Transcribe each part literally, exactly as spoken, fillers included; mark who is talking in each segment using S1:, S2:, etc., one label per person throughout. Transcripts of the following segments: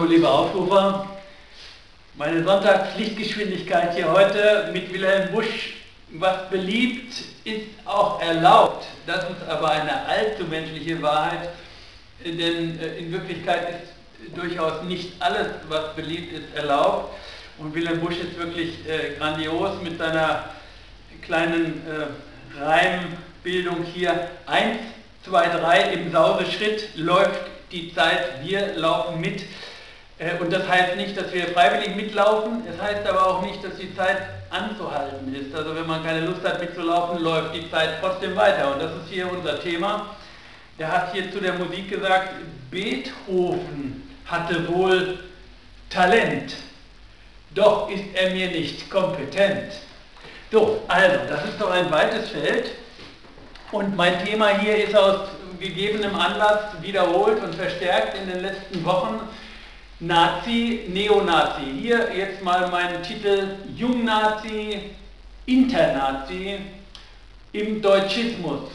S1: liebe Aufrufer, meine Sonntagslichtgeschwindigkeit hier heute mit Wilhelm Busch. Was beliebt, ist auch erlaubt. Das ist aber eine allzu menschliche Wahrheit, denn in Wirklichkeit ist durchaus nicht alles, was beliebt ist, erlaubt. Und Wilhelm Busch ist wirklich äh, grandios mit seiner kleinen äh, Reimbildung hier. Eins, zwei, drei, im Sauseschritt läuft die Zeit, wir laufen mit. Äh, und das heißt nicht, dass wir freiwillig mitlaufen, es heißt aber auch nicht, dass die Zeit anzuhalten ist. Also wenn man keine Lust hat mitzulaufen, läuft die Zeit trotzdem weiter. Und das ist hier unser Thema. Der hat hier zu der Musik gesagt, Beethoven hatte wohl Talent, doch ist er mir nicht kompetent. So, also, das ist doch ein weites Feld. Und mein Thema hier ist aus gegebenem Anlass wiederholt und verstärkt in den letzten Wochen Nazi, Neonazi. Hier jetzt mal mein Titel Jungnazi, Internazi im Deutschismus.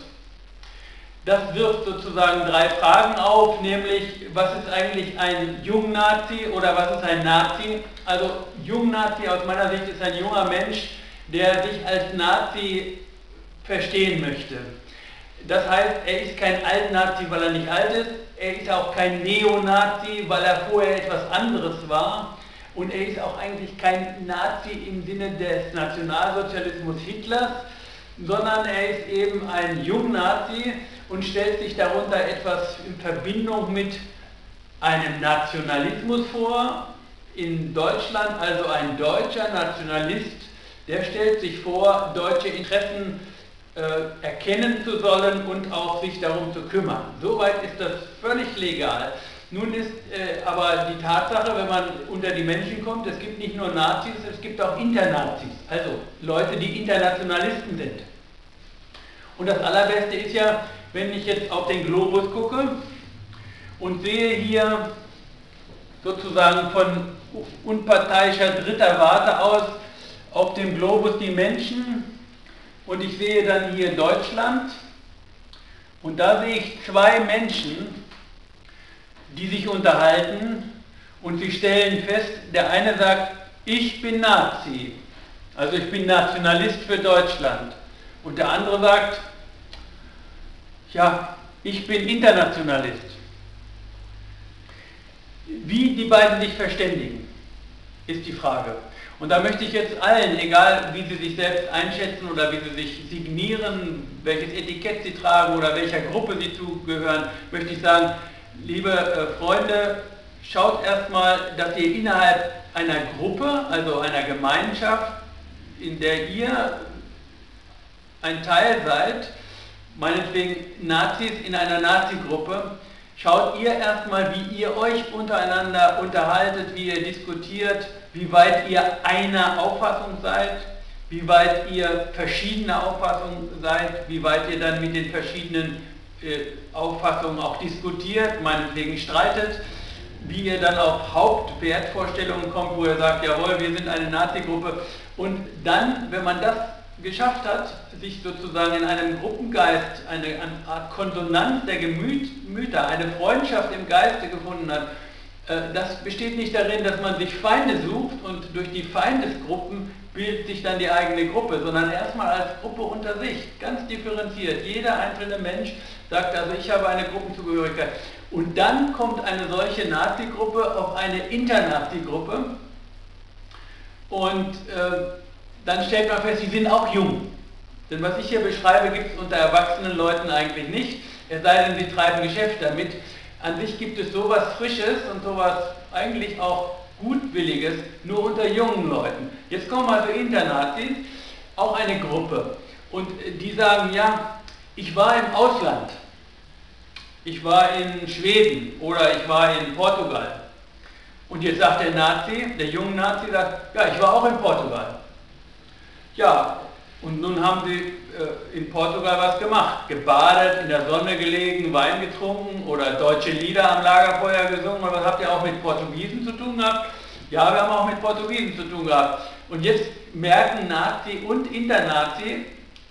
S1: Das wirft sozusagen drei Fragen auf, nämlich was ist eigentlich ein Jungnazi oder was ist ein Nazi? Also Jungnazi aus meiner Sicht ist ein junger Mensch, der sich als Nazi verstehen möchte. Das heißt, er ist kein Altnazi, weil er nicht alt ist, er ist auch kein Neonazi, weil er vorher etwas anderes war, und er ist auch eigentlich kein Nazi im Sinne des Nationalsozialismus Hitlers, sondern er ist eben ein Jungnazi und stellt sich darunter etwas in Verbindung mit einem Nationalismus vor. In Deutschland, also ein deutscher Nationalist, der stellt sich vor, deutsche Interessen äh, erkennen zu sollen und auch sich darum zu kümmern. Soweit ist das völlig legal. Nun ist äh, aber die Tatsache, wenn man unter die Menschen kommt, es gibt nicht nur Nazis, es gibt auch Internazis, also Leute, die Internationalisten sind. Und das Allerbeste ist ja, wenn ich jetzt auf den Globus gucke und sehe hier sozusagen von unparteiischer dritter Warte aus auf dem Globus die Menschen, und ich sehe dann hier Deutschland, und da sehe ich zwei Menschen, die sich unterhalten, und sie stellen fest, der eine sagt, ich bin Nazi, also ich bin Nationalist für Deutschland, und der andere sagt, ja, ich bin Internationalist. Wie die beiden sich verständigen, ist die Frage. Und da möchte ich jetzt allen, egal wie sie sich selbst einschätzen oder wie sie sich signieren, welches Etikett sie tragen oder welcher Gruppe sie zugehören, möchte ich sagen, liebe äh, Freunde, schaut erstmal, dass ihr innerhalb einer Gruppe, also einer Gemeinschaft, in der ihr ein Teil seid, meinetwegen Nazis in einer Nazi-Gruppe, schaut ihr erstmal, wie ihr euch untereinander unterhaltet, wie ihr diskutiert, wie weit ihr einer Auffassung seid, wie weit ihr verschiedener Auffassung seid, wie weit ihr dann mit den verschiedenen äh, Auffassungen auch diskutiert, meinetwegen streitet, wie ihr dann auf Hauptwertvorstellungen kommt, wo ihr sagt, jawohl, wir sind eine Nazi-Gruppe. Und dann, wenn man das geschafft hat, sich sozusagen in einem Gruppengeist, eine, eine Art Konsonanz der Gemüter, eine Freundschaft im Geiste gefunden hat, äh, das besteht nicht darin, dass man sich Feinde sucht und durch die Feindesgruppen bildet sich dann die eigene Gruppe, sondern erstmal als Gruppe unter sich, ganz differenziert. Jeder einzelne Mensch sagt also, ich habe eine Gruppenzugehörigkeit. Und dann kommt eine solche Nazi-Gruppe auf eine Internazi-Gruppe, und äh, dann stellt man fest, sie sind auch jung. Denn was ich hier beschreibe, gibt es unter erwachsenen Leuten eigentlich nicht, es sei denn, sie treiben Geschäft damit. An sich gibt es sowas Frisches und sowas eigentlich auch Gutwilliges nur unter jungen Leuten. Jetzt kommen also Internazis, auch eine Gruppe, und die sagen, ja, ich war im Ausland, ich war in Schweden oder ich war in Portugal. Und jetzt sagt der Nazi, der junge Nazi, sagt, ja, ich war auch in Portugal. Ja, und nun haben sie äh, in Portugal was gemacht, gebadet, in der Sonne gelegen, Wein getrunken oder deutsche Lieder am Lagerfeuer gesungen. Und was habt ihr auch mit Portugiesen zu tun gehabt? Ja, wir haben auch mit Portugiesen zu tun gehabt. Und jetzt merken Nazi und Internazi,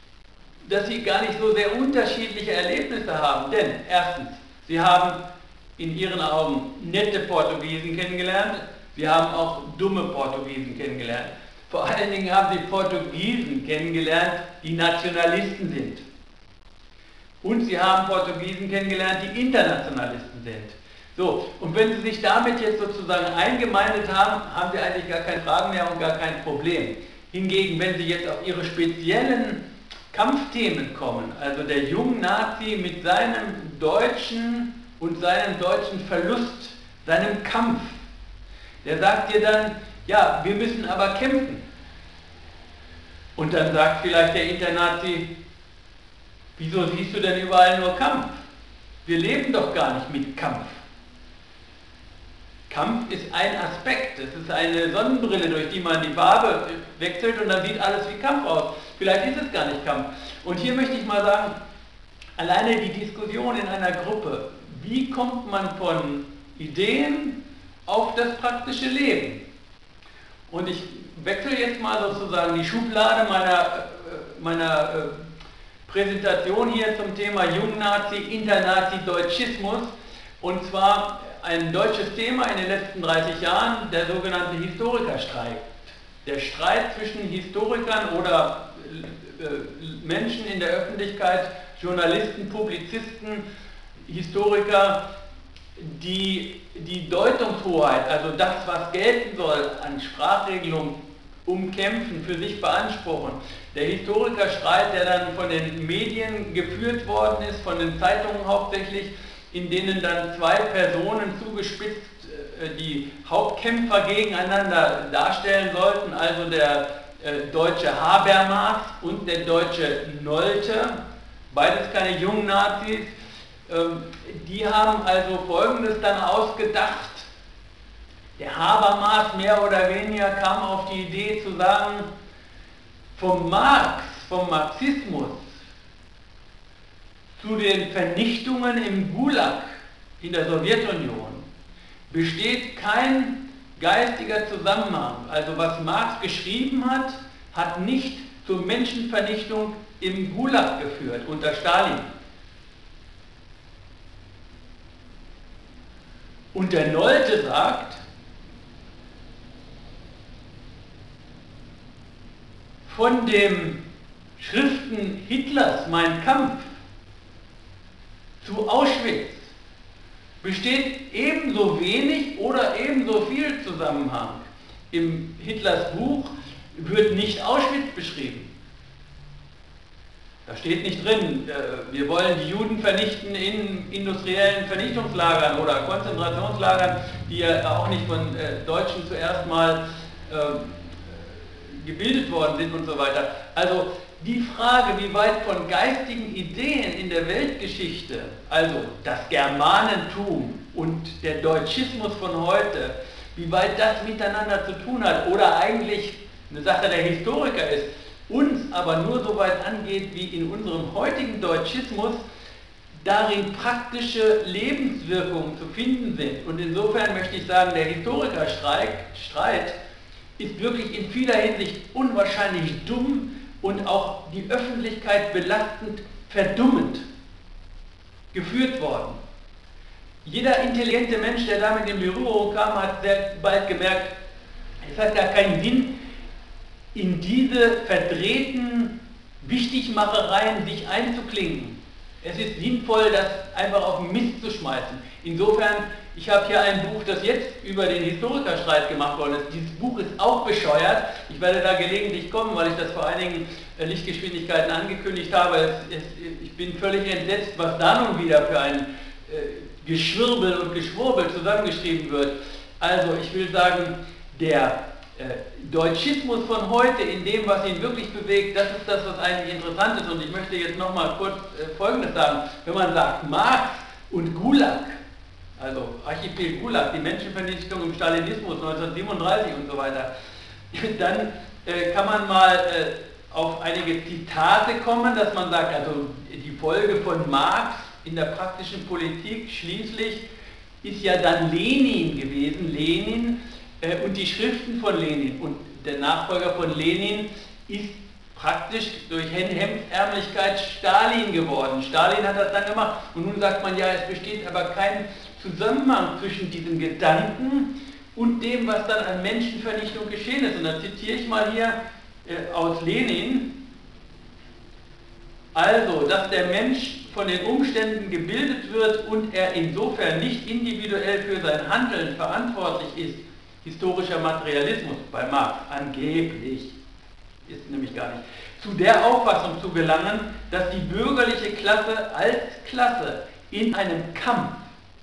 S1: dass sie gar nicht so sehr unterschiedliche Erlebnisse haben. Denn erstens, sie haben in ihren Augen nette Portugiesen kennengelernt, wir haben auch dumme Portugiesen kennengelernt. Vor allen Dingen haben sie Portugiesen kennengelernt, die Nationalisten sind. Und sie haben Portugiesen kennengelernt, die Internationalisten sind. So, und wenn Sie sich damit jetzt sozusagen eingemeindet haben, haben Sie eigentlich gar keine Fragen mehr und gar kein Problem. Hingegen, wenn Sie jetzt auf Ihre speziellen Kampfthemen kommen, also der Jung-Nazi mit seinem deutschen und seinem deutschen Verlust, seinem Kampf, der sagt dir dann, ja, wir müssen aber kämpfen. Und dann sagt vielleicht der Internazi, wieso siehst du denn überall nur Kampf? Wir leben doch gar nicht mit Kampf. Kampf ist ein Aspekt, es ist eine Sonnenbrille, durch die man die Farbe wechselt und dann sieht alles wie Kampf aus. Vielleicht ist es gar nicht Kampf. Und hier möchte ich mal sagen, alleine die Diskussion in einer Gruppe, wie kommt man von Ideen auf das praktische Leben? Und ich wechsle jetzt mal sozusagen die Schublade meiner, meiner Präsentation hier zum Thema Jungnazi, Internazi, Deutschismus, und zwar ein deutsches Thema in den letzten dreißig Jahren, der sogenannte Historikerstreit. Der Streit zwischen Historikern oder äh, Menschen in der Öffentlichkeit, Journalisten, Publizisten, Historiker, die die Deutungshoheit, also das, was gelten soll an Sprachregelung, umkämpfen, für sich beanspruchen. Der Historikerstreit, der dann von den Medien geführt worden ist, von den Zeitungen hauptsächlich, in denen dann zwei Personen zugespitzt äh, die Hauptkämpfer gegeneinander darstellen sollten, also der äh, deutsche Habermas und der deutsche Nolte, beides keine jungen Nazis. Ähm, die haben also Folgendes dann ausgedacht. Der Habermas mehr oder weniger kam auf die Idee zu sagen, vom Marx, vom Marxismus zu den Vernichtungen im Gulag in der Sowjetunion besteht kein geistiger Zusammenhang. Also was Marx geschrieben hat, hat nicht zur Menschenvernichtung im Gulag geführt unter Stalin. Und der Nolte sagt, von den Schriften Hitlers, Mein Kampf, zu Auschwitz besteht ebenso wenig oder ebenso viel Zusammenhang. Im Hitlers Buch wird nicht Auschwitz beschrieben. Da steht nicht drin, wir wollen die Juden vernichten in industriellen Vernichtungslagern oder Konzentrationslagern, die ja auch nicht von Deutschen zuerst mal gebildet worden sind und so weiter. Also die Frage, wie weit von geistigen Ideen in der Weltgeschichte, also das Germanentum und der Deutschismus von heute, wie weit das miteinander zu tun hat oder eigentlich eine Sache der Historiker ist, uns aber nur so weit angeht, wie in unserem heutigen Deutschismus darin praktische Lebenswirkungen zu finden sind. Und insofern möchte ich sagen, der Historikerstreit Streit ist wirklich in vieler Hinsicht unwahrscheinlich dumm und auch die Öffentlichkeit belastend verdummend geführt worden. Jeder intelligente Mensch, der damit in Berührung kam, hat sehr bald gemerkt, es hat gar keinen Sinn, in diese verdrehten Wichtigmachereien sich einzuklinken. Es ist sinnvoll, das einfach auf den Mist zu schmeißen. Insofern, ich habe hier ein Buch, das jetzt über den Historikerstreit gemacht worden ist. Dieses Buch ist auch bescheuert. Ich werde da gelegentlich kommen, weil ich das vor einigen Lichtgeschwindigkeiten angekündigt habe. Es, es, ich bin völlig entsetzt, was da nun wieder für ein äh, Geschwirbel und Geschwurbel zusammengeschrieben wird. Also ich will sagen, der äh, Deutschismus von heute, in dem, was ihn wirklich bewegt, das ist das, was eigentlich interessant ist. Und ich möchte jetzt nochmal kurz äh, Folgendes sagen. Wenn man sagt, Marx und Gulag, also Archipel Gulag, die Menschenvernichtung im Stalinismus neunzehnhundertsiebenunddreißig und so weiter, dann äh, kann man mal äh, auf einige Zitate kommen, dass man sagt, also die Folge von Marx in der praktischen Politik schließlich ist ja dann Lenin gewesen, Lenin äh, und die Schriften von Lenin. Und der Nachfolger von Lenin ist praktisch durch Hemdsärmlichkeit Stalin geworden. Stalin hat das dann gemacht und nun sagt man, ja, es besteht aber kein Zusammenhang zwischen diesem Gedanken und dem, was dann an Menschenvernichtung geschehen ist. Und da zitiere ich mal hier äh, aus Lenin. Also, dass der Mensch von den Umständen gebildet wird und er insofern nicht individuell für sein Handeln verantwortlich ist, historischer Materialismus bei Marx angeblich, ist nämlich gar nicht, zu der Auffassung zu gelangen, dass die bürgerliche Klasse als Klasse in einem Kampf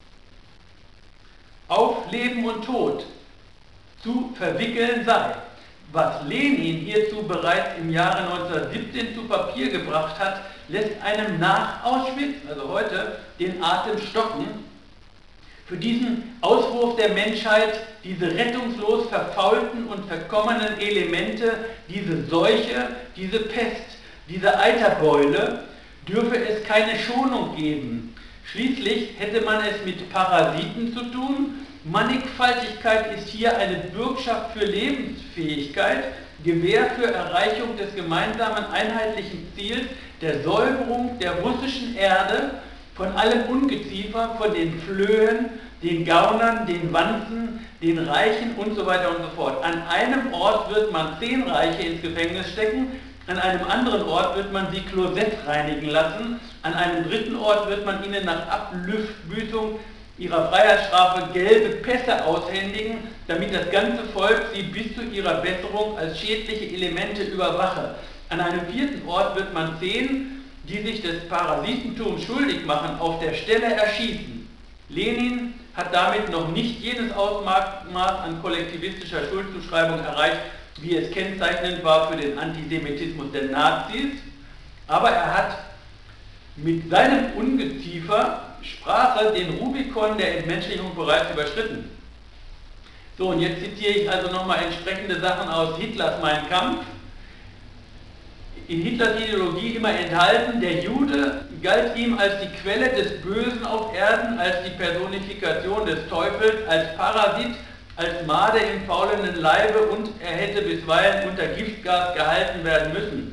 S1: auf Leben und Tod zu verwickeln sei. Was Lenin hierzu bereits im Jahre neunzehnhundertsiebzehn zu Papier gebracht hat, lässt einem nach Auschwitz, also heute, den Atem stocken. Für diesen Auswurf der Menschheit, diese rettungslos verfaulten und verkommenen Elemente, diese Seuche, diese Pest, diese Eiterbeule, dürfe es keine Schonung geben. Schließlich hätte man es mit Parasiten zu tun. Mannigfaltigkeit ist hier eine Bürgschaft für Lebensfähigkeit, Gewähr für Erreichung des gemeinsamen einheitlichen Ziels der Säuberung der russischen Erde von allem Ungeziefer, von den Flöhen, den Gaunern, den Wanzen, den Reichen und so weiter und so fort. An einem Ort wird man zehn Reiche ins Gefängnis stecken, an einem anderen Ort wird man sie Klosett reinigen lassen, an einem dritten Ort wird man ihnen nach Abbüßung ihrer Freiheitsstrafe gelbe Pässe aushändigen, damit das ganze Volk sie bis zu ihrer Besserung als schädliche Elemente überwache. An einem vierten Ort wird man zehn, die sich des Parasitentums schuldig machen, auf der Stelle erschießen. Lenin hat damit noch nicht jenes Ausmaß an kollektivistischer Schuldzuschreibung erreicht, wie es kennzeichnend war für den Antisemitismus der Nazis, aber er hat mit seinem Ungeziefer Sprache den Rubikon der Entmenschlichung bereits überschritten. So, und jetzt zitiere ich also nochmal entsprechende Sachen aus Hitlers Mein Kampf. In Hitlers Ideologie immer enthalten, der Jude galt ihm als die Quelle des Bösen auf Erden, als die Personifikation des Teufels, als Parasit, als Made im faulenden Leibe und er hätte bisweilen unter Giftgas gehalten werden müssen.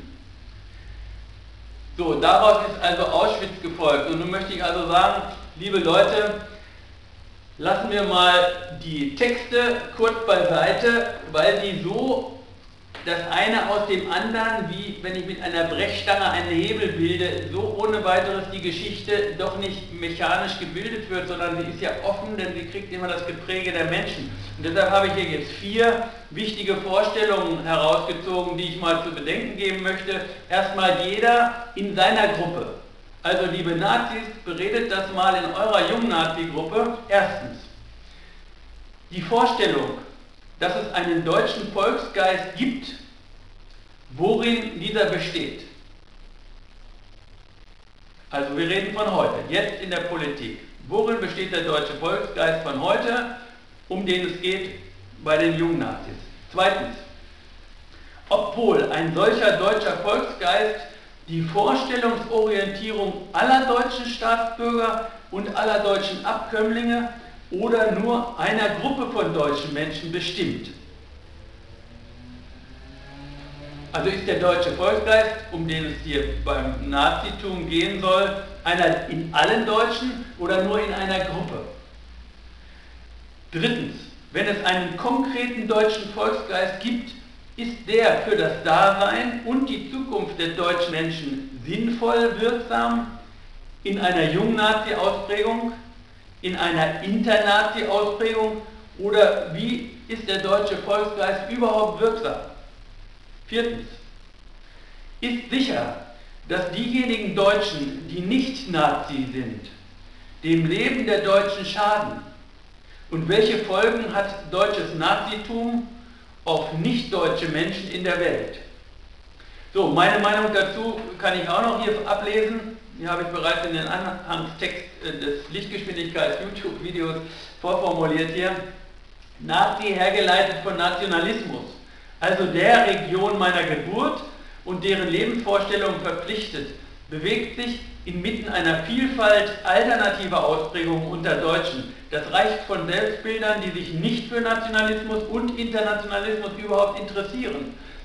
S1: So, daraus ist also Auschwitz gefolgt. Und nun möchte ich also sagen, liebe Leute, lassen wir mal die Texte kurz beiseite, weil sie so das eine aus dem anderen, wie wenn ich mit einer Brechstange einen Hebel bilde, so ohne weiteres die Geschichte doch nicht mechanisch gebildet wird, sondern sie ist ja offen, denn sie kriegt immer das Gepräge der Menschen. Und deshalb habe ich hier jetzt vier wichtige Vorstellungen herausgezogen, die ich mal zu bedenken geben möchte. Erstmal jeder in seiner Gruppe. Also liebe Nazis, beredet das mal in eurer Jung-Nazi-Gruppe. Erstens, die Vorstellung, dass es einen deutschen Volksgeist gibt, worin dieser besteht. Also wir reden von heute, jetzt in der Politik. Worin besteht der deutsche Volksgeist von heute, um den es geht bei den Jungen-Nazis? Zweitens, obwohl ein solcher deutscher Volksgeist die Vorstellungsorientierung aller deutschen Staatsbürger und aller deutschen Abkömmlinge oder nur einer Gruppe von deutschen Menschen bestimmt. Also ist der deutsche Volksgeist, um den es hier beim Nazitum gehen soll, einer in allen Deutschen oder nur in einer Gruppe? Drittens, wenn es einen konkreten deutschen Volksgeist gibt, ist der für das Dasein und die Zukunft der deutschen Menschen sinnvoll, wirksam, in einer Jung-Nazi-Ausprägung, in einer Inter-Nazi-Ausprägung oder wie ist der deutsche Volksgeist überhaupt wirksam? Viertens, ist sicher, dass diejenigen Deutschen, die nicht Nazi sind, dem Leben der Deutschen schaden? Und welche Folgen hat deutsches Nazitum auf nicht-deutsche Menschen in der Welt? So, meine Meinung dazu kann ich auch noch hier ablesen. Die habe ich bereits in den Anhangstext des Lichtgeschwindigkeits-YouTube-Videos vorformuliert hier. Nazi hergeleitet von Nationalismus, also der Region meiner Geburt und deren Lebensvorstellungen verpflichtet, bewegt sich inmitten einer Vielfalt alternativer Ausprägungen unter Deutschen. Das reicht von Selbstbildern, die sich nicht für Nationalismus und Internationalismus überhaupt interessieren.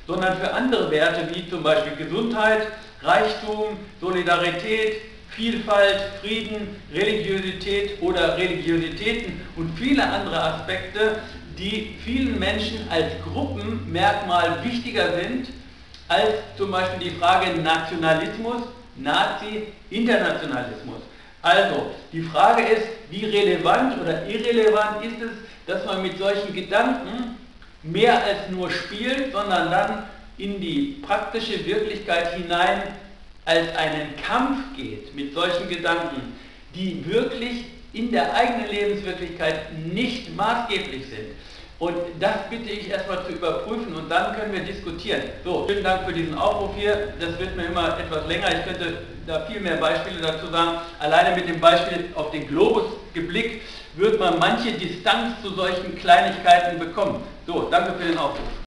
S1: sondern für andere Werte wie zum Beispiel Gesundheit, Reichtum, Solidarität, Vielfalt, Frieden, Religiosität oder Religiositäten und viele andere Aspekte, die vielen Menschen als Gruppenmerkmal wichtiger sind als zum Beispiel die Frage Nationalismus, Nazi, Internationalismus. Also, die Frage ist, wie relevant oder irrelevant ist es, dass man mit solchen Gedanken mehr als nur spielt, sondern dann in die praktische Wirklichkeit hinein als einen Kampf geht mit solchen Gedanken, die wirklich in der eigenen Lebenswirklichkeit nicht maßgeblich sind. Und das bitte ich erstmal zu überprüfen und dann können wir diskutieren. So, vielen Dank für diesen Aufruf hier. Das wird mir immer etwas länger. Ich könnte da viel mehr Beispiele dazu sagen. Alleine mit dem Beispiel auf den Globus geblickt, wird man manche Distanz zu solchen Kleinigkeiten bekommen. So, danke für den Aufruf.